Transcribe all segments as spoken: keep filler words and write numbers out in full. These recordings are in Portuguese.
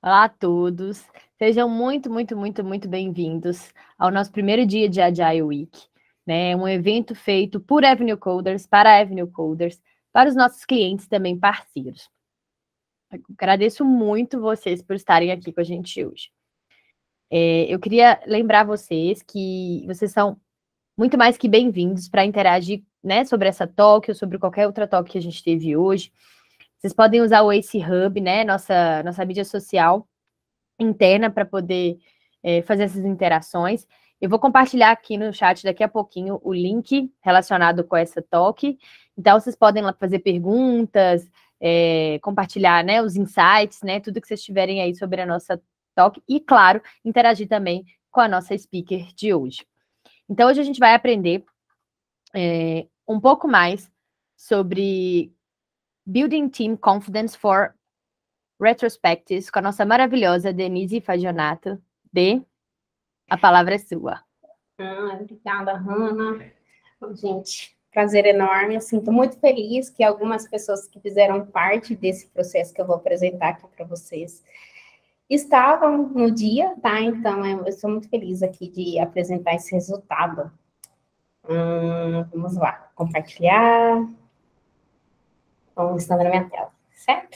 Olá a todos, sejam muito, muito, muito, muito bem-vindos ao nosso primeiro dia de Agile Week, né? Um evento feito por Avenue Coders, para Avenue Coders, para os nossos clientes também parceiros. Eu agradeço muito vocês por estarem aqui com a gente hoje. É, eu queria lembrar vocês que vocês são muito mais que bem-vindos para interagir, né, sobre essa talk ou sobre qualquer outra talk que a gente teve hoje. Vocês podem usar o Ace Hub, né, nossa, nossa mídia social interna para poder é, fazer essas interações. Eu vou compartilhar aqui no chat daqui a pouquinho o link relacionado com essa talk. Então, vocês podem lá fazer perguntas, é, compartilhar, né, os insights, né, tudo que vocês tiverem aí sobre a nossa talk e, claro, interagir também com a nossa speaker de hoje. Então, hoje a gente vai aprender é, um pouco mais sobre Building Team Confidence for Retrospectives com a nossa maravilhosa Denise Fagionato. Dê, a palavra é sua. Ah, obrigada, Hanna. Gente, prazer enorme. Eu sinto muito feliz que algumas pessoas que fizeram parte desse processo que eu vou apresentar aqui para vocês estavam no dia, tá? Então, eu estou muito feliz aqui de apresentar esse resultado. Hum, vamos lá, compartilhar. Então, está na minha tela, certo?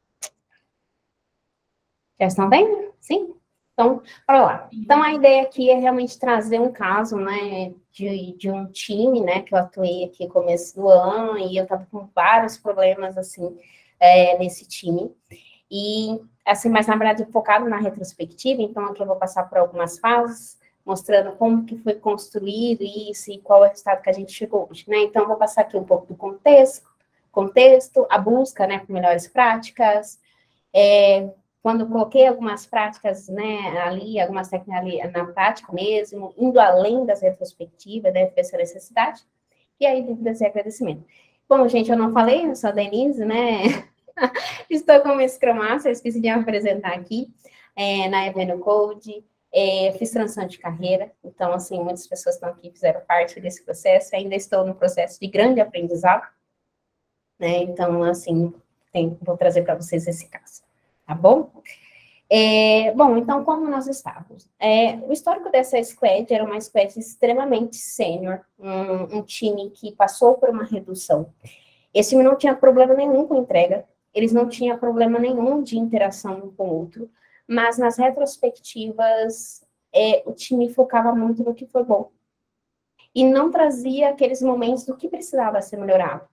Já estão vendo? Sim? Então, olha lá. Então, a ideia aqui é realmente trazer um caso, né, de, de um time, né, que eu atuei aqui no começo do ano, e eu estava com vários problemas, assim, é, nesse time. E, assim, mas, na verdade, focado na retrospectiva, então, aqui eu vou passar por algumas fases, mostrando como que foi construído isso e qual é o resultado que a gente chegou hoje, né? Então, eu vou passar aqui um pouco do contexto, contexto, a busca, né, por melhores práticas, é, quando eu coloquei algumas práticas, né, ali, algumas técnicas ali na prática mesmo, indo além das retrospectivas, deve ter essa necessidade, e aí dúvidas e agradecimento. Bom, gente, eu não falei, eu sou a Denise, né, estou como Scrum Master, esqueci de me apresentar aqui, é, na Avenue Code, é, fiz transição de carreira, então, assim, muitas pessoas estão aqui, fizeram parte desse processo, ainda estou no processo de grande aprendizado, né, então, assim, tem, vou trazer para vocês esse caso. Tá bom? É, bom, então, como nós estávamos? É, o histórico dessa squad era uma squad extremamente sênior, um, um time que passou por uma redução. Esse time não tinha problema nenhum com entrega, eles não tinham problema nenhum de interação um com o outro, mas nas retrospectivas, é, o time focava muito no que foi bom. E não trazia aqueles momentos do que precisava ser melhorado.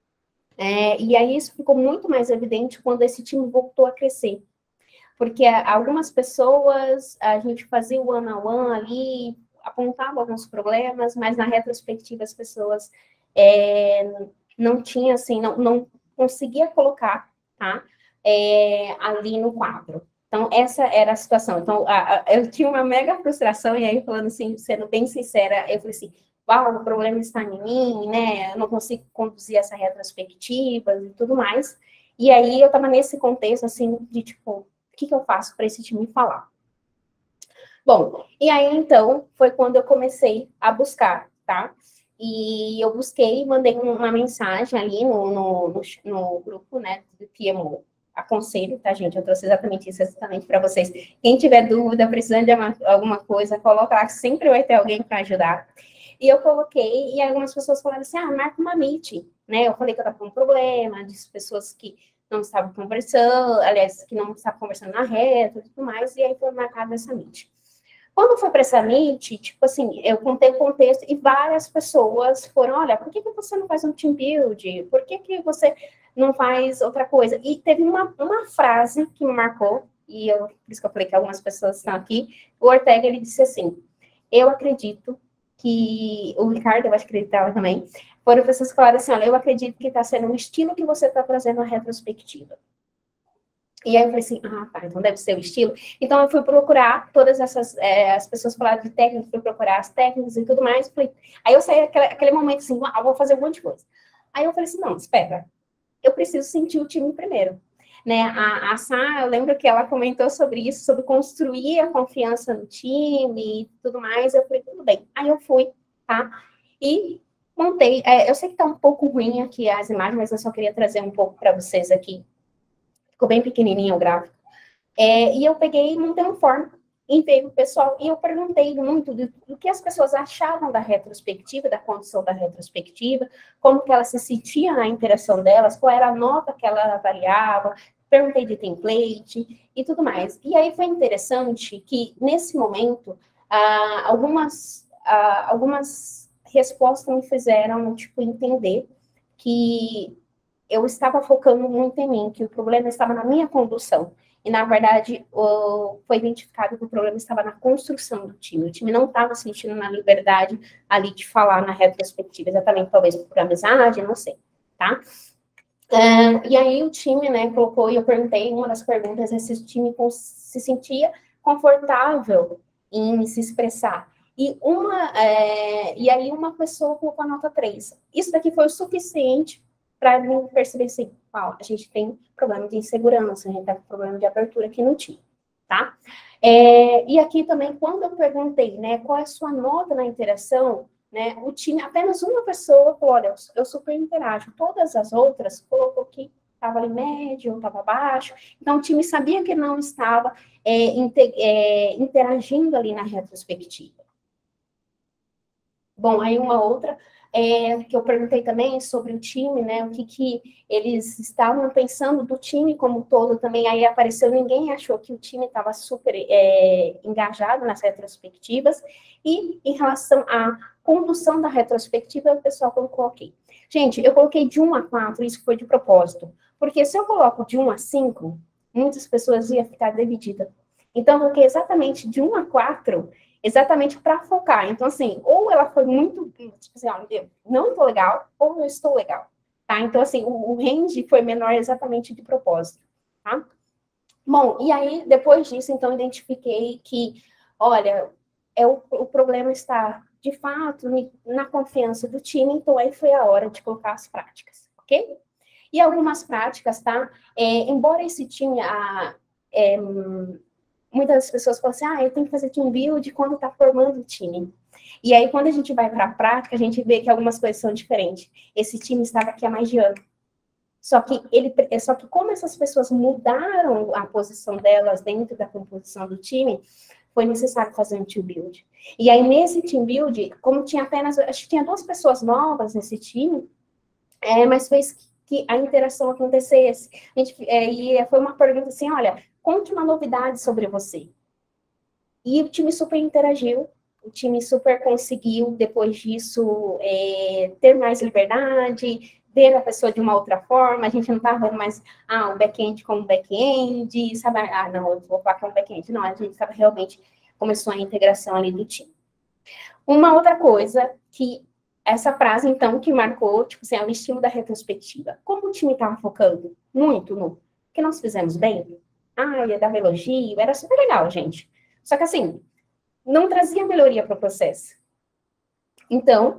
É, e aí isso ficou muito mais evidente quando esse time voltou a crescer. Porque algumas pessoas, a gente fazia o one-on-one ali, apontava alguns problemas, mas na retrospectiva as pessoas é, não tinham, assim, não, não conseguia colocar, tá, é, ali no quadro. Então, essa era a situação. Então, a, a, eu tinha uma mega frustração, e aí, falando assim, sendo bem sincera, eu falei assim, uau, o problema está em mim, né, eu não consigo conduzir essa retrospectiva e tudo mais. E aí, eu estava nesse contexto, assim, de, tipo, o que, que eu faço para esse time falar? Bom, e aí, então, foi quando eu comecei a buscar, tá? E eu busquei, mandei uma mensagem ali no, no, no, no grupo, né, do P M O. Aconselho, tá, gente? Eu trouxe exatamente isso, exatamente para vocês. Quem tiver dúvida, precisando de uma, alguma coisa, coloca lá, que sempre vai ter alguém para ajudar. E eu coloquei, e algumas pessoas falaram assim, ah, marca uma meeting, né? Eu falei que eu estava com um problema, de pessoas que não estavam conversando, aliás, que não estavam conversando na reta e tudo mais, e aí foi marcada essa meeting. Quando foi para essa meet, tipo assim, eu contei o contexto e várias pessoas foram, olha, por que, que você não faz um team build? Por que, que você não faz outra coisa? E teve uma, uma frase que me marcou, e eu, por isso que eu falei que algumas pessoas estão aqui, o Ortega, ele disse assim, eu acredito que, o Ricardo, eu acho que ele estava também, foram pessoas que falaram assim, olha, eu acredito que está sendo um estilo que você está trazendo na retrospectiva. E aí eu falei assim, ah, tá, então deve ser o estilo. Então eu fui procurar todas essas, é, as pessoas falaram de técnicas, fui procurar as técnicas e tudo mais. Falei, aí eu saí aquele, aquele momento assim, ah, vou fazer um monte de coisa. Aí eu falei assim, não, espera, eu preciso sentir o time primeiro. Né, a, a Sá, eu lembro que ela comentou sobre isso, sobre construir a confiança no time e tudo mais. Eu falei, tudo bem. Aí eu fui, tá? E montei. É, eu sei que tá um pouco ruim aqui as imagens, mas eu só queria trazer um pouco para vocês aqui. Ficou bem pequenininho o gráfico. É, e eu peguei e montei um form, enviei para o pessoal, e eu perguntei muito do, do que as pessoas achavam da retrospectiva, da condição da retrospectiva, como que elas se sentiam na interação delas, qual era a nota que ela avaliava, perguntei de template e tudo mais. E aí foi interessante que, nesse momento, ah, algumas, ah, algumas respostas me fizeram, tipo, entender que eu estava focando muito em mim, que o problema estava na minha condução. E, na verdade, o, foi identificado que o problema estava na construção do time. O time não estava sentindo na liberdade ali de falar na retrospectiva, exatamente, talvez por amizade, não sei, tá? Uh, e aí o time, né, colocou, e eu perguntei, uma das perguntas é se o time se sentia confortável em se expressar. E, uma, é, e aí uma pessoa colocou a nota três. Isso daqui foi o suficiente para mim perceber assim, ó, a gente tem problema de insegurança, a gente tem problema de abertura aqui no time, tá? É, e aqui também, quando eu perguntei, né, qual é a sua nota na interação, né, o time, apenas uma pessoa falou, olha, eu super interajo, todas as outras colocou que estava ali médio, estava baixo, então o time sabia que não estava é, inter, é, interagindo ali na retrospectiva. Bom, aí uma outra, é, que eu perguntei também sobre o time, né, o que, que eles estavam pensando do time como um todo também, aí apareceu, ninguém achou que o time estava super é, engajado nas retrospectivas, e em relação à condução da retrospectiva, o pessoal colocou aqui. Gente, eu coloquei de um a quatro, isso foi de propósito, porque se eu coloco de um a cinco, muitas pessoas iam ficar divididas. Então, eu coloquei exatamente de um a quatro, exatamente para focar. Então, assim, ou ela foi muito, tipo assim, ó, eu não estou legal, ou eu estou legal, tá? Então, assim, o, o range foi menor exatamente de propósito, tá? Bom, e aí, depois disso, então, identifiquei que, olha, é o, o problema está, de fato, na confiança do time, então aí foi a hora de colocar as práticas, ok? E algumas práticas, tá? É, embora esse time, a, é, muitas pessoas falam assim, ah, eu tenho que fazer team build quando está formando o time. E aí, quando a gente vai para a prática, a gente vê que algumas coisas são diferentes. Esse time estava aqui há mais de ano. Só que, ele, só que como essas pessoas mudaram a posição delas dentro da composição do time, foi necessário fazer um team build. E aí, nesse team build, como tinha apenas, acho que tinha duas pessoas novas nesse time, é, mas fez que a interação acontecesse. A gente, é, e foi uma pergunta assim, olha, conte uma novidade sobre você. E o time super interagiu, o time super conseguiu, depois disso, é, ter mais liberdade, ver a pessoa de uma outra forma, a gente não estava vendo mais, ah, o back-end como back-end, sabe, ah, não, eu vou falar que é um back-end, não, a gente estava realmente, começou a integração ali do time. Uma outra coisa que, essa frase, então, que marcou, tipo assim, é o estilo da retrospectiva. Como o time estava focando muito no que nós fizemos bem, ah, ia dar elogio, era super legal, gente. Só que, assim, não trazia melhoria para o processo. Então,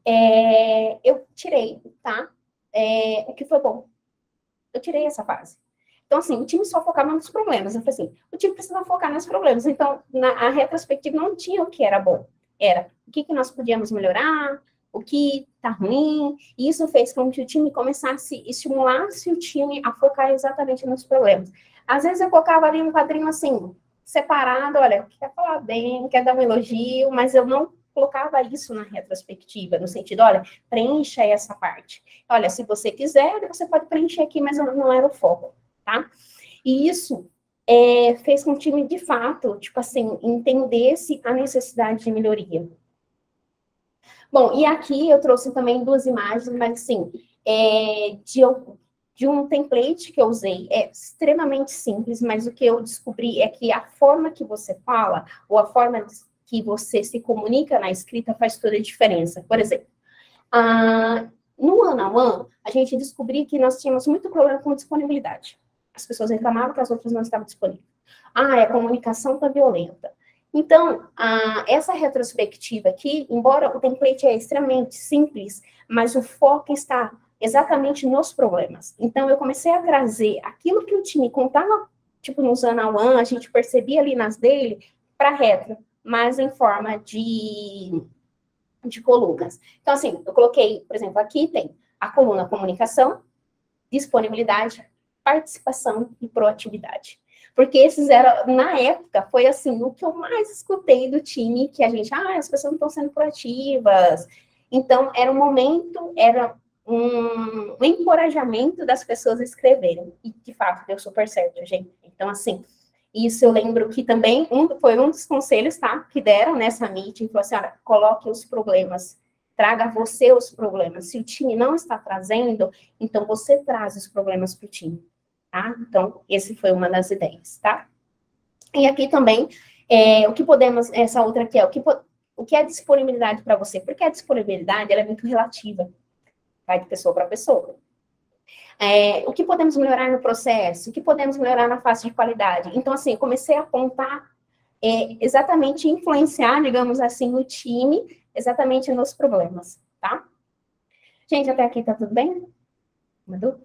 é, eu tirei, tá? É, o que foi bom. Eu tirei essa fase. Então, assim, o time só focava nos problemas. Eu falei assim, o time precisa focar nos problemas. Então, na a retrospectiva não tinha o que era bom. Era o que, que nós podíamos melhorar, o que tá ruim. E isso fez com que o time começasse, estimulasse o time a focar exatamente nos problemas. Às vezes eu colocava ali um quadrinho assim, separado, olha, quer falar bem, quer dar um elogio, mas eu não colocava isso na retrospectiva, no sentido, olha, preencha essa parte. Olha, se você quiser, você pode preencher aqui, mas não era o foco, tá? E isso é, fez com que o time, de fato, tipo assim, entendesse a necessidade de melhoria. Bom, e aqui eu trouxe também duas imagens, mas assim, é, de, de um template que eu usei, é extremamente simples, mas o que eu descobri é que a forma que você fala, ou a forma que você se comunica na escrita faz toda a diferença. Por exemplo, ah, no one-on-one, a gente descobriu que nós tínhamos muito problema com disponibilidade. As pessoas reclamavam que as outras não estavam disponíveis. Ah, a comunicação está violenta. Então, ah, essa retrospectiva aqui, embora o template é extremamente simples, mas o foco está exatamente nos problemas. Então, eu comecei a trazer aquilo que o time contava, tipo, nos one-on-one, a gente percebia ali nas dele, para a retro, mas em forma de, de colunas. Então, assim, eu coloquei, por exemplo, aqui tem a coluna comunicação, disponibilidade, participação e proatividade. Porque esses eram, na época, foi assim, o que eu mais escutei do time, que a gente, ah, as pessoas não estão sendo proativas. Então, era um momento, era um, um encorajamento das pessoas a escreverem. E, de fato, deu super certo, gente. Então, assim, isso eu lembro que também um, foi um dos conselhos, tá, que deram nessa meeting, falou assim, olha, coloque os problemas, traga você os problemas. Se o time não está trazendo, então você traz os problemas para o time. Tá? Então, esse foi uma das ideias, tá? E aqui também, é, o que podemos, essa outra aqui é, o que, o que é disponibilidade para você? Porque a disponibilidade, ela é muito relativa, vai de pessoa para pessoa. É, o que podemos melhorar no processo? O que podemos melhorar na fase de qualidade? Então, assim, eu comecei a apontar, é, exatamente influenciar, digamos assim, o time, exatamente nos problemas, tá? Gente, até aqui tá tudo bem? Madu?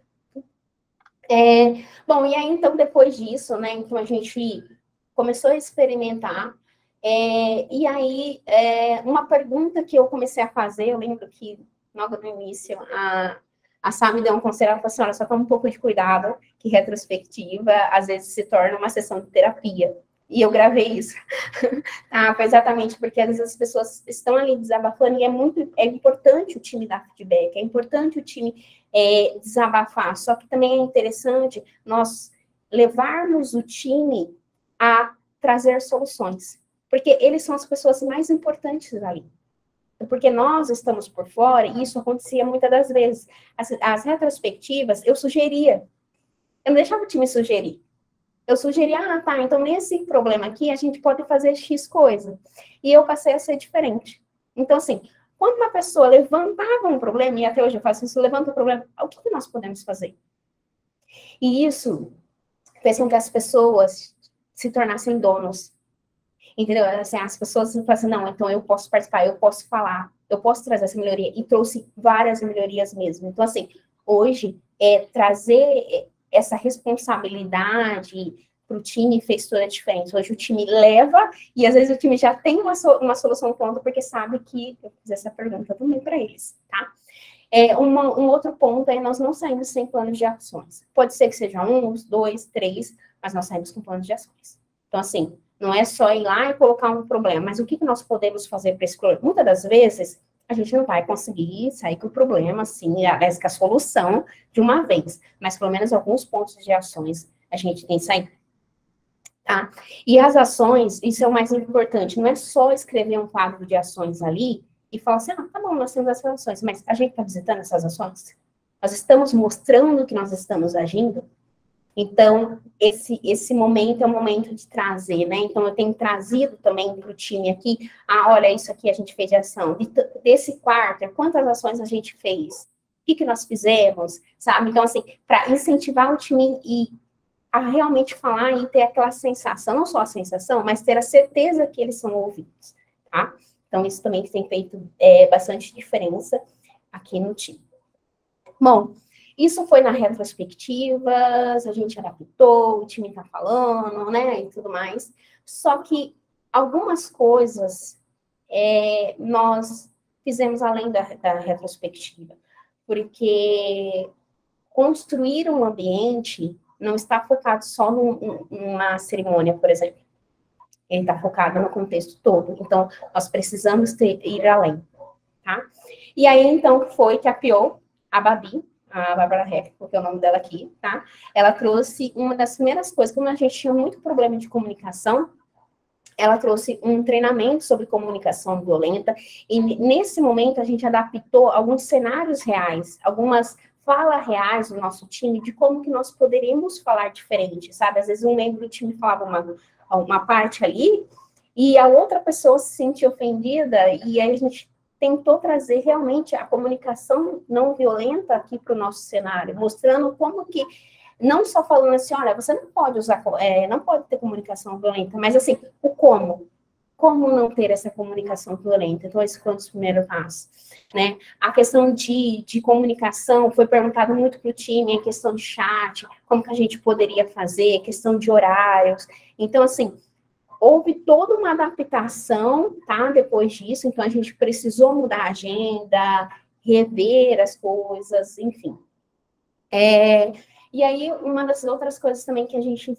É, bom, e aí, então, depois disso, né, então a gente começou a experimentar, é, e aí, é, uma pergunta que eu comecei a fazer, eu lembro que, logo no início, a, a Sá me deu um conselho, ela falou assim, olha, só toma um pouco de cuidado, que retrospectiva, às vezes, se torna uma sessão de terapia. E eu gravei isso. Ah, foi exatamente porque às vezes as pessoas estão ali desabafando e é muito, é importante o time dar feedback, é importante o time é, desabafar, só que também é interessante nós levarmos o time a trazer soluções, porque eles são as pessoas mais importantes ali. Porque nós estamos por fora, e isso acontecia muitas das vezes. As, as retrospectivas, eu sugeria, eu não deixava o time sugerir. Eu sugeri, ah, tá, então nesse problema aqui a gente pode fazer X coisa. E eu passei a ser diferente. Então, assim, quando uma pessoa levantava um problema, e até hoje eu faço isso, levanta um problema, o que, que nós podemos fazer? E isso fez com que as pessoas se tornassem donos. Entendeu? Assim, as pessoas falam assim, não, então eu posso participar, eu posso falar, eu posso trazer essa melhoria. E trouxe várias melhorias mesmo. Então, assim, hoje, é trazer essa responsabilidade para o time fez toda a diferença. Hoje o time leva, e às vezes o time já tem uma, so, uma solução pronta, porque sabe que eu fiz essa pergunta também para eles, tá? É, uma, um outro ponto é nós não saímos sem planos de ações. Pode ser que seja um, dois, três, mas nós saímos com planos de ações. Então, assim, não é só ir lá e colocar um problema, mas o que, que nós podemos fazer para esse problema? Muitas das vezes, a gente não vai conseguir sair com o problema, assim, aliás, com a solução de uma vez, mas pelo menos alguns pontos de ações a gente tem que sair. Tá? E as ações, isso é o mais importante, não é só escrever um quadro de ações ali e falar assim, ah, tá bom, nós temos essas ações, mas a gente está visitando essas ações? Nós estamos mostrando que nós estamos agindo? Então, esse, esse momento é o momento de trazer, né? Então, eu tenho trazido também para o time aqui, ah, olha, isso aqui a gente fez de ação. De, desse quarto, quantas ações a gente fez? O que, que nós fizemos? Sabe? Então, assim, para incentivar o time e a realmente falar e ter aquela sensação, não só a sensação, mas ter a certeza que eles são ouvidos, tá? Então, isso também tem feito é, bastante diferença aqui no time. Bom, isso foi na retrospectivas, a gente adaptou, o time está falando, né, e tudo mais. Só que algumas coisas é, nós fizemos além da, da retrospectiva, porque construir um ambiente não está focado só num, numa cerimônia, por exemplo. Ele está focado no contexto todo. Então, nós precisamos ter, ir além, tá? E aí, então, foi que a P O, a Babi, a Bárbara Heck, porque é o nome dela aqui, tá? Ela trouxe uma das primeiras coisas, como a gente tinha muito problema de comunicação, ela trouxe um treinamento sobre comunicação violenta, e nesse momento a gente adaptou alguns cenários reais, algumas falas reais do nosso time, de como que nós poderíamos falar diferente, sabe? Às vezes um membro do time falava uma, uma parte ali, e a outra pessoa se sentia ofendida, e aí a gente tentou trazer realmente a comunicação não violenta aqui para o nosso cenário, mostrando como que, não só falando assim, olha, você não pode usar, é, não pode ter comunicação violenta, mas assim, o como. Como não ter essa comunicação violenta? Então, esse foi o primeiro passo, né? A questão de, de comunicação foi perguntado muito para o time, a questão de chat, como que a gente poderia fazer, questão de horários. Então, assim, houve toda uma adaptação, tá? Depois disso, então a gente precisou mudar a agenda, rever as coisas, enfim. É, e aí, uma das outras coisas também que a gente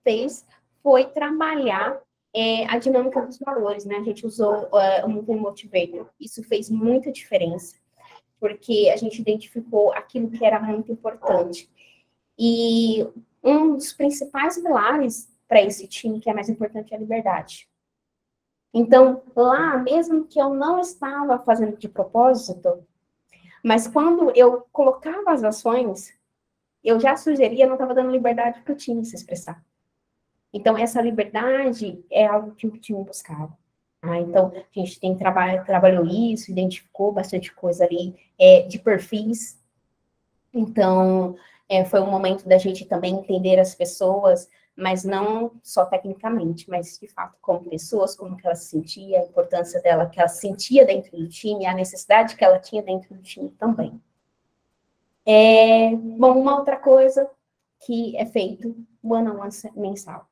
fez foi trabalhar é, a dinâmica dos valores, né? A gente usou uh, o Moving Motivator. Isso fez muita diferença, porque a gente identificou aquilo que era muito importante. E um dos principais pilares para esse time, que é mais importante, é a liberdade. Então, lá, mesmo que eu não estava fazendo de propósito, mas quando eu colocava as ações, eu já sugeria, não estava dando liberdade para o time se expressar. Então, essa liberdade é algo que o time buscava. Ah, então, a gente tem trabalho, trabalhou isso, identificou bastante coisa ali é, de perfis. Então, é, foi um momento da gente também entender as pessoas, mas não só tecnicamente, mas de fato como pessoas, como que ela se sentia, a importância dela, que ela sentia dentro do time, a necessidade que ela tinha dentro do time também. É, bom, uma outra coisa que é feito, one-on-one mensal.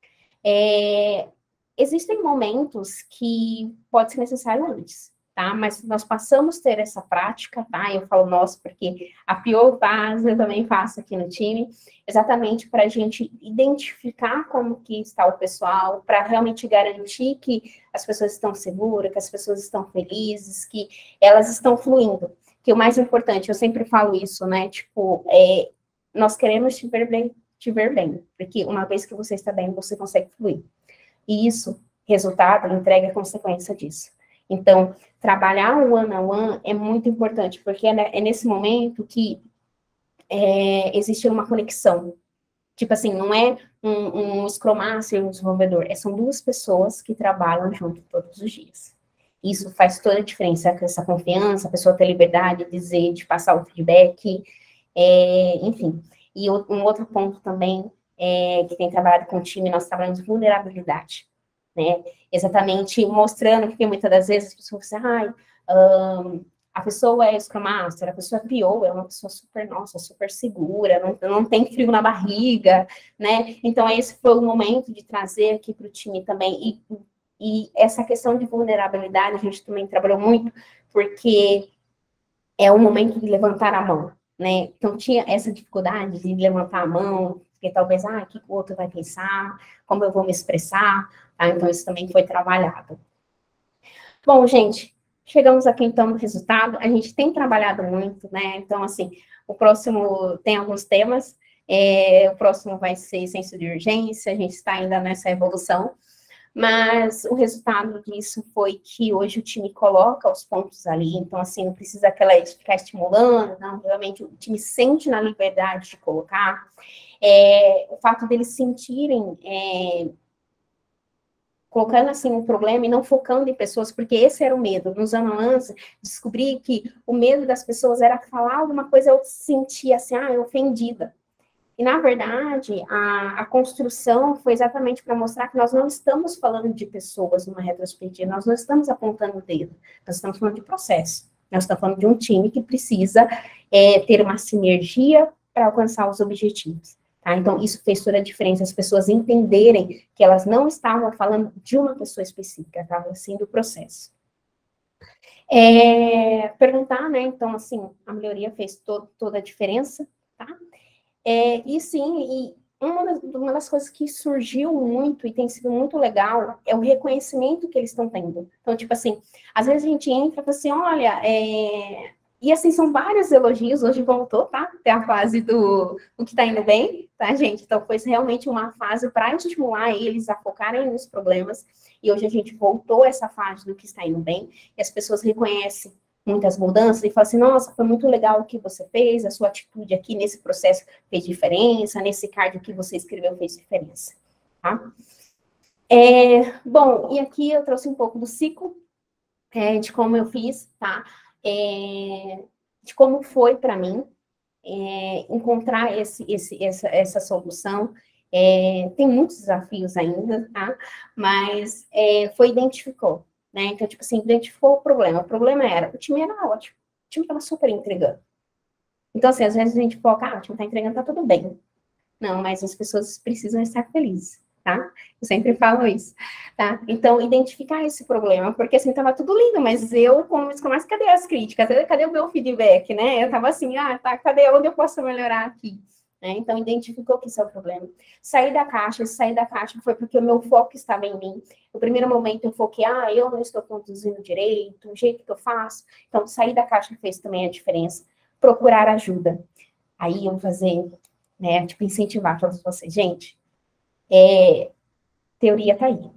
É, existem momentos que pode ser necessário antes, tá? Mas nós passamos a ter essa prática, tá? Eu falo nós porque a pior fase eu também faço aqui no time, exatamente para a gente identificar como que está o pessoal, para realmente garantir que as pessoas estão seguras, que as pessoas estão felizes, que elas estão fluindo. Que o mais importante, eu sempre falo isso, né? Tipo, é, nós queremos te ver bem, te ver bem, porque uma vez que você está bem, você consegue fluir. E isso, resultado, entrega a consequência disso. Então, trabalhar o one-on-one é muito importante, porque é nesse momento que é, existe uma conexão. Tipo assim, não é um, um Scrum Master e um desenvolvedor, é, são duas pessoas que trabalham junto todos os dias. Isso faz toda a diferença, essa confiança, a pessoa ter liberdade de dizer, de passar o feedback, é, enfim. E um outro ponto também, é, que tem trabalhado com o time, nós trabalhamos vulnerabilidade, né? Exatamente mostrando, porque muitas das vezes as pessoas dizem, ah, um, a pessoa é Scrum Master, a pessoa é P O, é uma pessoa super, nossa, super segura, não, não tem frio na barriga, né? Então, esse foi o momento de trazer aqui para o time também, e E essa questão de vulnerabilidade, a gente também trabalhou muito, porque é o momento de levantar a mão, né? Então, tinha essa dificuldade de levantar a mão, porque talvez, ah, o que o outro vai pensar, como eu vou me expressar, tá? Então, isso também foi trabalhado. Bom, gente, chegamos aqui, então, no resultado. A gente tem trabalhado muito, né? Então, assim, o próximo tem alguns temas, é, o próximo vai ser senso de urgência, a gente está ainda nessa evolução, mas o resultado disso foi que hoje o time coloca os pontos ali, então, assim, não precisa aquela ficar estimulando, não, realmente o time sente na liberdade de colocar, é, o fato deles sentirem, é, colocando, assim, um problema e não focando em pessoas, porque esse era o medo, nos anos antes, descobri que o medo das pessoas era falar alguma coisa, eu sentia assim, ah, ofendida. E, na verdade, a, a construção foi exatamente para mostrar que nós não estamos falando de pessoas numa retrospectiva, nós não estamos apontando o dedo, nós estamos falando de processo. Nós estamos falando de um time que precisa é, ter uma sinergia para alcançar os objetivos. Tá? Então, isso fez toda a diferença, as pessoas entenderem que elas não estavam falando de uma pessoa específica, estavam sim do processo. É, perguntar, né? Então, assim, a melhoria fez to toda a diferença, tá? É, e sim, e uma das, uma das coisas que surgiu muito e tem sido muito legal é o reconhecimento que eles estão tendo. Então, tipo assim, às vezes a gente entra e fala assim, olha, é... e assim, são vários elogios, hoje voltou, tá? Tem a fase do o que tá indo bem, tá, gente? Então, foi realmente uma fase para estimular eles a focarem nos problemas, e hoje a gente voltou essa fase do que está indo bem, e as pessoas reconhecem muitas mudanças, e fala assim, nossa, foi muito legal o que você fez, a sua atitude aqui nesse processo fez diferença, nesse card que você escreveu fez diferença, tá? É, bom, e aqui eu trouxe um pouco do ciclo, é, de como eu fiz, tá? É, de como foi para mim é, encontrar esse, esse, essa, essa solução. É, tem muitos desafios ainda, tá? Mas é, foi identificou. Né? Então, tipo assim, identificou o problema. O problema era, o time era ótimo. O time estava super entregando. Então, assim, às vezes a gente foca, ah, o time está entregando, tá tudo bem. Não, mas as pessoas precisam estar felizes, tá? Eu sempre falo isso, tá? Então, identificar esse problema, porque assim, tava tudo lindo, mas eu, como mas cadê as críticas? Cadê o meu feedback, né? Eu tava assim, ah, tá, cadê onde eu posso melhorar aqui? Né? Então, identificou que isso é o problema. Sair da caixa, sair da caixa foi porque o meu foco estava em mim. No primeiro momento, eu foquei, ah, eu não estou conduzindo direito, o jeito que eu faço. Então, sair da caixa fez também a diferença. Procurar ajuda. Aí, eu vou fazer, né, tipo, incentivar todos vocês. Gente, é, teoria tá aí.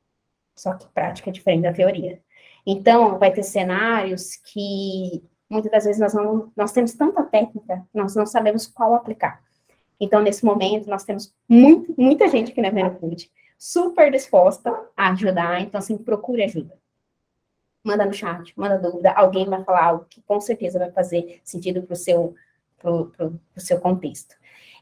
Só que prática é diferente da teoria. Então, vai ter cenários que, muitas das vezes, nós, não, nós temos tanta técnica, nós não sabemos qual aplicar. Então, nesse momento, nós temos muito, muita gente aqui na Venofood super disposta a ajudar. Então, assim, procure ajuda. Manda no chat, manda dúvida. Alguém vai falar algo que com certeza vai fazer sentido para o seu, pro, pro, pro seu contexto.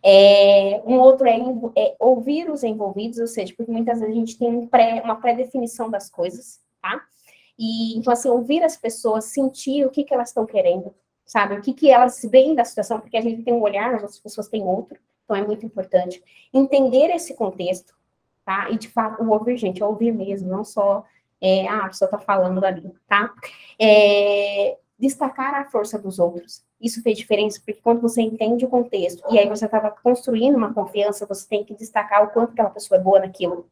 É, um outro é, é ouvir os envolvidos, ou seja, porque muitas vezes a gente tem um pré, uma pré-definição das coisas, tá? E, então, assim, ouvir as pessoas, sentir o que, que elas estão querendo, sabe? O que, que elas veem da situação, porque a gente tem um olhar, as outras pessoas têm outro, então é muito importante. Entender esse contexto, tá? E, de fato, o ouvir, gente, é ouvir mesmo, não só, é, ah, a pessoa está falando ali, tá? É, destacar a força dos outros. Isso fez diferença, porque quando você entende o contexto, e aí você estava construindo uma confiança, você tem que destacar o quanto aquela pessoa é boa naquilo.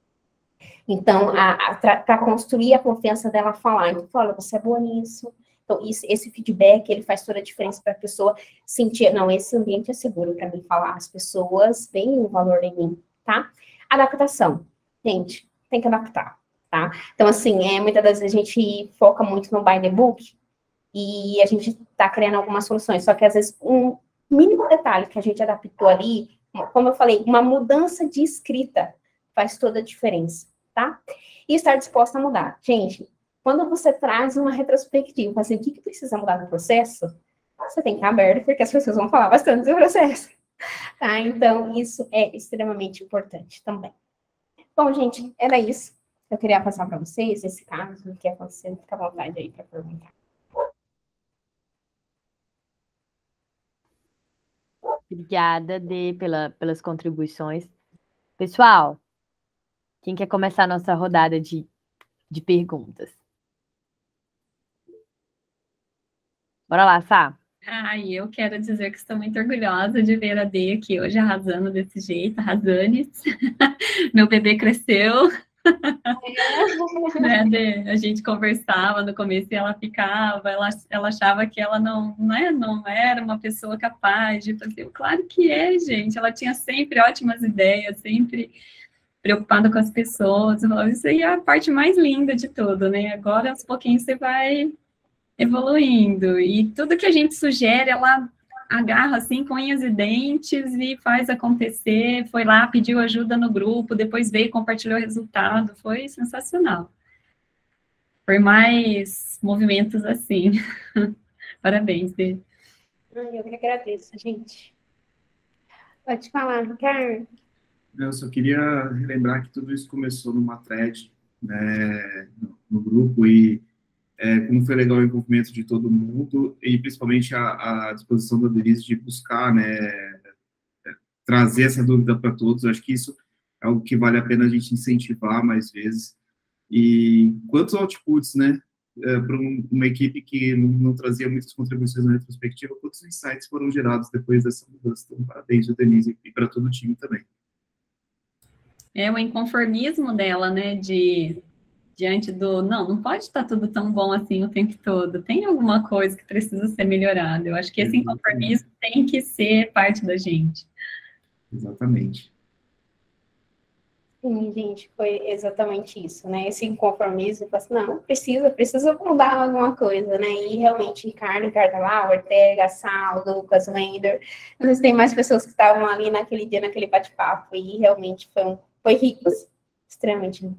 Então, para construir a confiança dela falar, então, olha, você é boa nisso. Então, isso, esse feedback, ele faz toda a diferença para a pessoa sentir, não, esse ambiente é seguro para mim falar, as pessoas veem o valor em mim, tá? Adaptação. Gente, tem que adaptar, tá? Então, assim, é, muitas das vezes a gente foca muito no by the book, e a gente está criando algumas soluções, só que às vezes um mínimo detalhe que a gente adaptou ali, como eu falei, uma mudança de escrita faz toda a diferença, tá? E estar disposta a mudar. Gente, quando você traz uma retrospectiva, assim, o que, que precisa mudar no processo, você tem que estar aberto, porque as pessoas vão falar bastante do processo, tá? Então, isso é extremamente importante também. Bom, gente, era isso. Eu queria passar para vocês esse caso, o que aconteceu, fica à vontade aí para perguntar. Obrigada, Dê, pela, pelas contribuições. Pessoal, quem quer começar a nossa rodada de, de perguntas? Bora lá, Sá. Ai, eu quero dizer que estou muito orgulhosa de ver a Dê aqui hoje arrasando desse jeito, arrasando. Meu bebê cresceu. Né, Dê? A gente conversava no começo e ela ficava, ela, ela achava que ela não, né, não era uma pessoa capaz de fazer. Claro que é, gente. Ela tinha sempre ótimas ideias, sempre preocupada com as pessoas. Eu falava, isso aí é a parte mais linda de tudo, né? Agora, aos pouquinhos, você vai evoluindo. E tudo que a gente sugere, ela agarra assim com unhas e dentes e faz acontecer. Foi lá, pediu ajuda no grupo, depois veio, compartilhou o resultado. Foi sensacional. Por mais movimentos assim. Parabéns, Dê. Eu que agradeço, gente. Pode falar, Ricardo. Eu só queria relembrar que tudo isso começou numa thread, né, no grupo, e é, como foi legal o envolvimento de todo mundo, e principalmente a, a disposição da Denise de buscar, né, trazer essa dúvida para todos. Eu acho que isso é algo que vale a pena a gente incentivar mais vezes. E quantos outputs, né, é, para um, uma equipe que não, não trazia muitas contribuições na retrospectiva, quantos insights foram gerados depois dessa mudança. Então, parabéns, Denise, e para todo o time também. É o inconformismo dela, né, de diante do, não, não pode estar tudo tão bom assim o tempo todo, tem alguma coisa que precisa ser melhorada. Eu acho que esse inconformismo tem que ser parte da gente. Exatamente. Sim, gente, foi exatamente isso, né? Esse inconformismo, assim, não, precisa, precisa mudar alguma coisa, né? E realmente, Ricardo, Ricardo lá, Ortega, Sal, Lucas, Wender, não sei se tem mais pessoas que estavam ali naquele dia, naquele bate-papo, e realmente foi, um, foi rico, extremamente rico.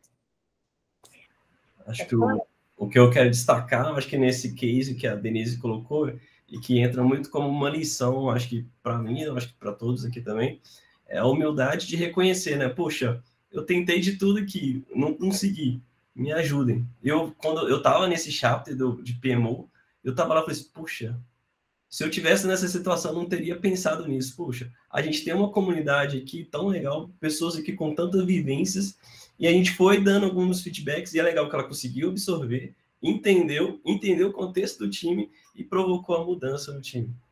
Acho que o, o que eu quero destacar, acho que nesse case que a Denise colocou, e que entra muito como uma lição, acho que para mim, acho que para todos aqui também, é a humildade de reconhecer, né? Poxa, eu tentei de tudo aqui, não consegui, me ajudem. Eu, quando eu estava nesse chapter do, de P M O, eu estava lá e falei assim, poxa, se eu tivesse nessa situação, eu não teria pensado nisso. Poxa, a gente tem uma comunidade aqui tão legal, pessoas aqui com tantas vivências, e a gente foi dando alguns feedbacks, e é legal que ela conseguiu absorver, entendeu, entendeu o contexto do time e provocou a mudança no time.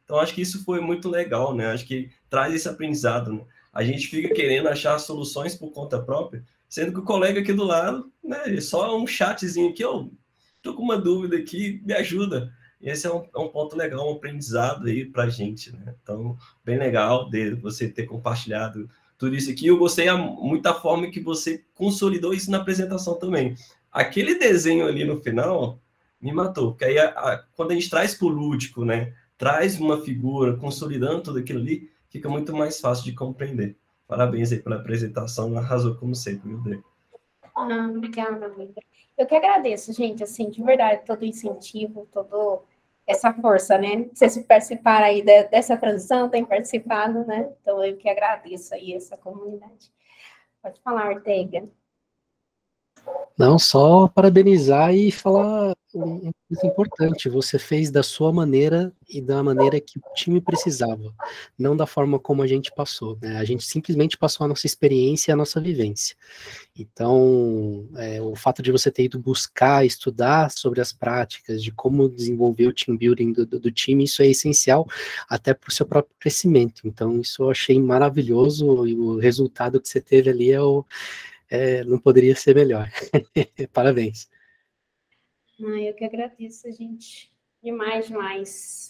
Então, acho que isso foi muito legal, né? Acho que traz esse aprendizado, né? A gente fica querendo achar soluções por conta própria, sendo que o colega aqui do lado, né, só um chatzinho aqui, ó, tô com uma dúvida aqui, me ajuda. E esse é um, é um ponto legal, um aprendizado aí pra gente, né? Então, bem legal de você ter compartilhado tudo isso aqui. Eu gostei muito da forma que você consolidou isso na apresentação também. Aquele desenho ali no final me matou, porque aí a, a, quando a gente traz para o lúdico, né, traz uma figura, consolidando tudo aquilo ali, fica muito mais fácil de compreender. Parabéns aí pela apresentação, arrasou como sempre, meu Deus. Ah, obrigada, amiga. Eu que agradeço, gente, assim, de verdade, todo o incentivo, toda essa força, né? Vocês participaram aí de, dessa transição, têm participado, né? Então, eu que agradeço aí essa comunidade. Pode falar, Ortega. Não, só parabenizar e falar uma coisa importante. Você fez da sua maneira e da maneira que o time precisava, não da forma como a gente passou, né? A gente simplesmente passou a nossa experiência e a nossa vivência. Então, é, o fato de você ter ido buscar, estudar sobre as práticas, de como desenvolver o team building do, do, do time, isso é essencial até para o seu próprio crescimento. Então, isso eu achei maravilhoso e o resultado que você teve ali é o É, não poderia ser melhor. Parabéns. Ah, eu que agradeço, gente. Demais, demais.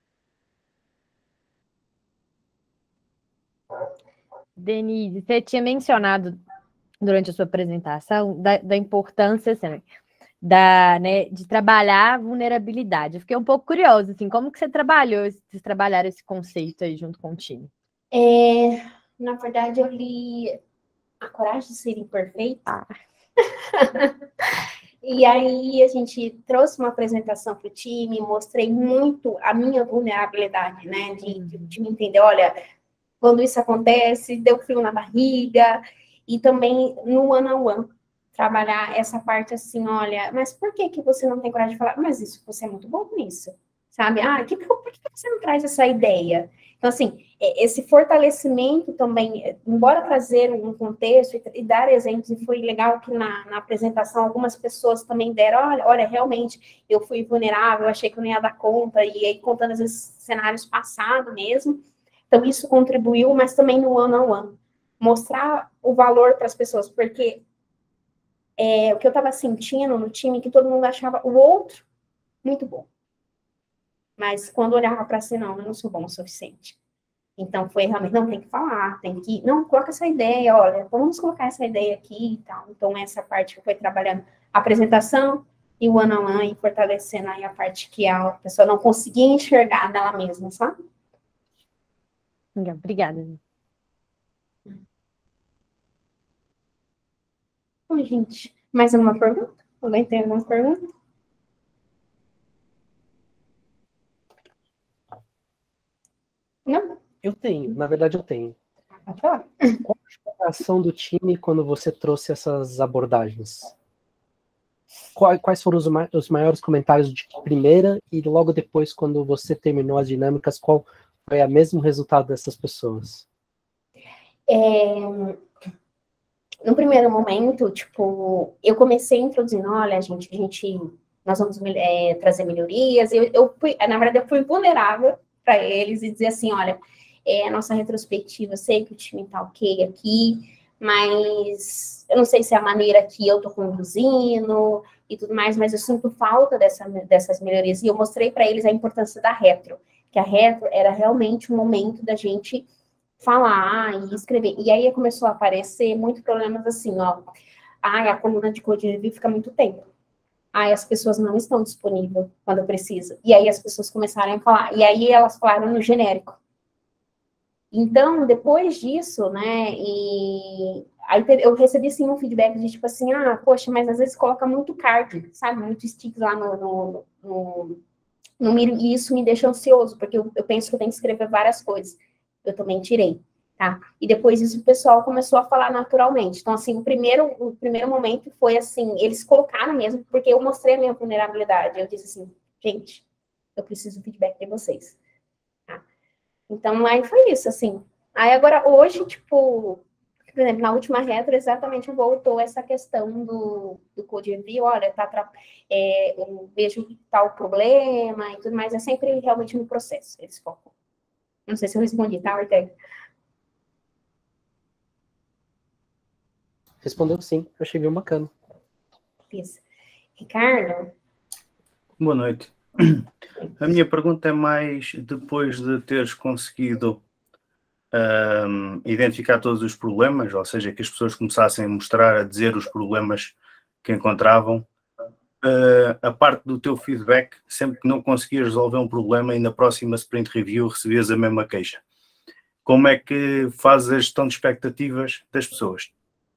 Denise, você tinha mencionado durante a sua apresentação da, da importância assim, da, né, de trabalhar a vulnerabilidade. Eu fiquei um pouco curiosa, assim, como que você trabalhou, vocês trabalharam esse conceito aí junto com o time? É, na verdade, eu li A Coragem de Ser Imperfeito. Ah. E aí a gente trouxe uma apresentação para o time, mostrei muito a minha vulnerabilidade, né? De, de, de me entender, olha, quando isso acontece, deu frio na barriga, e também no one-on-one, trabalhar essa parte assim, olha, mas por que, que você não tem coragem de falar? Mas isso, você é muito bom nisso, sabe? Ah, que, por que você não traz essa ideia? Então, assim, esse fortalecimento também, embora trazer um contexto e, e dar exemplos, e foi legal que na, na apresentação algumas pessoas também deram, olha, olha, realmente, eu fui vulnerável, achei que eu não ia dar conta, e aí contando às vezes cenários passados mesmo. Então, isso contribuiu, mas também no one-on-one. Mostrar o valor para as pessoas, porque é, o que eu estava sentindo no time, que todo mundo achava o outro muito bom. Mas quando olhava para si, não, eu não sou bom o suficiente. Então, foi realmente, não, tem que falar, tem que, não, coloca essa ideia, olha, vamos colocar essa ideia aqui e tal. Então, essa parte que foi trabalhando a apresentação e o one-on-one, e fortalecendo aí a parte que a pessoa não conseguia enxergar dela mesma, sabe? Obrigada. Bom, gente, mais alguma pergunta? Alguém tem alguma pergunta? Não? Eu tenho, na verdade eu tenho. Pode falar. Qual a ação do time quando você trouxe essas abordagens? Quais foram os maiores comentários de primeira e logo depois, quando você terminou as dinâmicas, qual foi o mesmo resultado dessas pessoas? É, no primeiro momento, tipo, eu comecei introduzindo, olha, gente, a gente, nós vamos é, trazer melhorias. Eu, eu fui, na verdade, eu fui vulnerável para eles e dizer assim, olha, é a nossa retrospectiva, eu sei que o time tá ok aqui, mas eu não sei se é a maneira que eu tô conduzindo e tudo mais, mas eu sinto falta dessa, dessas melhorias. E eu mostrei para eles a importância da retro, que a retro era realmente um momento da gente falar e escrever. E aí começou a aparecer muitos problemas assim, ó. Ah, a coluna de code review fica muito tempo. Ah, as pessoas não estão disponíveis quando precisa. E aí as pessoas começaram a falar. E aí elas falaram no genérico. Então, depois disso, né, e aí eu recebi, sim, um feedback de tipo assim, ah, poxa, mas às vezes coloca muito card, sabe, muito stick lá no, no, no, no Miro, e isso me deixa ansioso, porque eu, eu penso que eu tenho que escrever várias coisas. Eu também tirei, tá? E depois isso o pessoal começou a falar naturalmente. Então, assim, o primeiro, o primeiro momento foi assim, eles colocaram mesmo, porque eu mostrei a minha vulnerabilidade. Eu disse assim, gente, eu preciso do feedback de vocês. Tá? Então, aí foi isso, assim. Aí agora, hoje, tipo, Por exemplo, na última retro, exatamente voltou essa questão do, do code review, olha, tá, é, eu vejo tal problema e tudo mais, é sempre realmente no processo, eles focam. Não sei se eu respondi, tá, Ortega? Respondeu sim, eu achei bem bacana. Isso. Ricardo? Boa noite. A minha pergunta é mais, depois de teres conseguido um, identificar todos os problemas, ou seja, que as pessoas começassem a mostrar, a dizer os problemas que encontravam, uh, a parte do teu feedback, sempre que não conseguias resolver um problema e na próxima sprint review recebias a mesma queixa. Como é que fazes a gestão de expectativas das pessoas?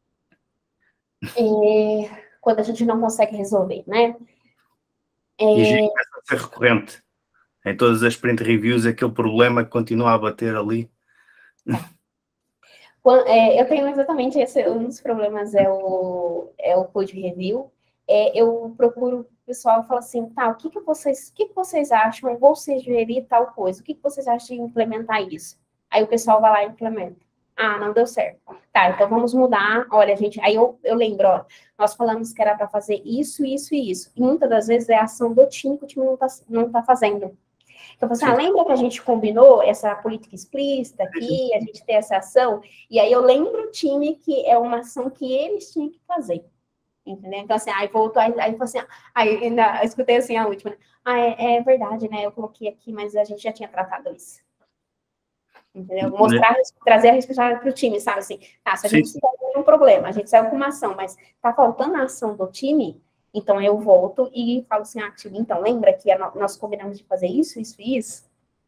É, quando a gente não consegue resolver, né? É... E já começa a ser recorrente. Em todas as sprint reviews, aquele problema que continua a bater ali. Quando, é, eu tenho exatamente esse, um dos problemas é o, é o code review. É, eu procuro o pessoal e falo assim, tá, o que, que, vocês, o que, que vocês acham? Eu vou sugerir tal coisa. O que, que vocês acham de implementar isso? Aí o pessoal vai lá e implementa. Ah, não deu certo. Tá, então vamos mudar. Olha, gente, aí eu, eu lembro, ó, nós falamos que era para fazer isso, isso e isso. E muitas das vezes é a ação do time que o time não tá, não tá fazendo. Então, você ah, lembra que a gente combinou essa política explícita aqui, a gente tem essa ação? E aí eu lembro o time que é uma ação que eles tinham que fazer. Entendeu? Então, assim, aí voltou, aí, aí, assim, aí ainda, eu escutei assim a última, né? Ah, é, é verdade, né? Eu coloquei aqui, mas a gente já tinha tratado isso. Entendeu? Mostrar, trazer a responsabilidade para o time, sabe? Assim, tá, se a gente saiu com um problema, a gente saiu com uma ação, mas tá faltando a ação do time, então eu volto e falo assim, ah, time, então lembra que a, nós combinamos de fazer isso, isso e isso?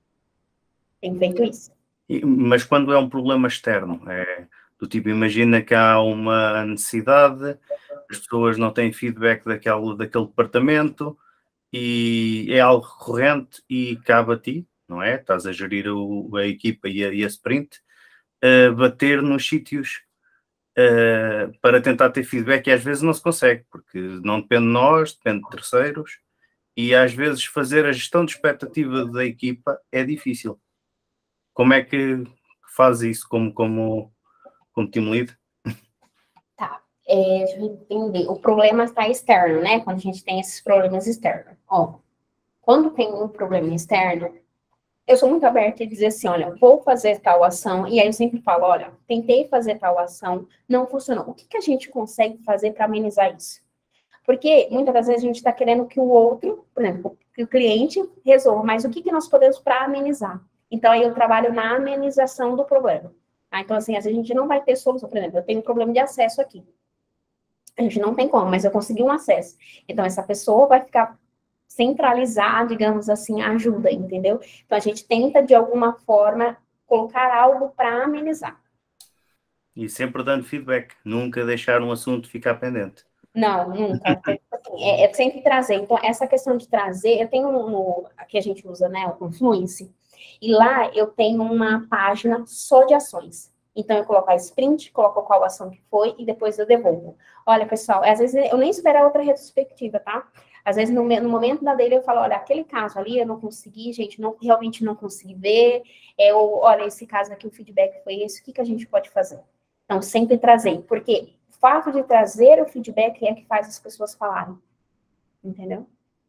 Tem feito isso. E, mas quando é um problema externo, é do tipo, imagina que há uma necessidade, as pessoas não têm feedback daquele, daquele departamento e é algo recorrente e cabe a ti, não é? Estás a gerir o, a equipa e a, e a sprint, uh, bater nos sítios uh, para tentar ter feedback e às vezes não se consegue, porque não depende de nós, depende de terceiros e às vezes fazer a gestão de expectativa da equipa é difícil. Como é que faz isso como, como, como team lead? Tá, é, deixa eu entender. O problema está externo, né? Quando a gente tem esses problemas externos. Ó, quando tem um problema externo, eu sou muito aberta em dizer assim, olha, vou fazer tal ação, e aí eu sempre falo, olha, tentei fazer tal ação, não funcionou. O que, que a gente consegue fazer para amenizar isso? Porque muitas das vezes a gente está querendo que o outro, por exemplo, que o cliente resolva, mas o que, que nós podemos para amenizar? Então, aí eu trabalho na amenização do problema. Ah, então, assim, às vezes a gente não vai ter solução. Por exemplo, eu tenho um problema de acesso aqui. A gente não tem como, mas eu consegui um acesso. Então, essa pessoa vai ficar centralizar, digamos assim, a ajuda, entendeu? Então, a gente tenta, de alguma forma, colocar algo para amenizar. E sempre dando feedback, nunca deixar um assunto ficar pendente. Não, nunca. Assim, é, é sempre trazer. Então, essa questão de trazer, eu tenho no, aqui a gente usa, né, o Confluence, e lá eu tenho uma página só de ações. Então, eu coloco a sprint, coloco qual ação que foi, e depois eu devolvo. Olha, pessoal, às vezes eu nem espero a outra retrospectiva, tá? Às vezes, no, no momento da dele, eu falo, olha, aquele caso ali, eu não consegui, gente, não, realmente não consegui ver. É, ou, olha, esse caso aqui, o feedback foi esse, o que, que a gente pode fazer? Então, sempre trazer, porque o fato de trazer o feedback é que faz as pessoas falarem. Entendeu?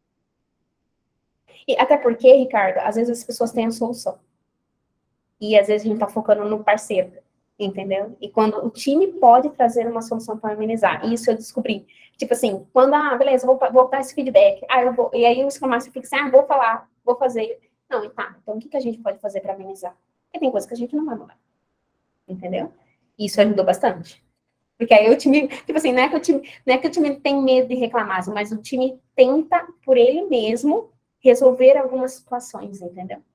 E até porque, Ricardo, às vezes as pessoas têm a solução. E às vezes a gente tá focando no parceiro, entendeu? E quando o time pode trazer uma solução para amenizar. Isso eu descobri. Tipo assim, quando, ah, beleza, vou, vou dar esse feedback. Ah, eu vou, e aí o Scrum Master fica assim, ah, vou falar, vou fazer. Não, e tá, então o que, que a gente pode fazer para amenizar? Porque tem coisas que a gente não vai mudar. Entendeu? E isso ajudou bastante. Porque aí o time, tipo assim, não é que o time, não é que o time tem medo de reclamar, mas o time tenta, por ele mesmo, resolver algumas situações, entendeu?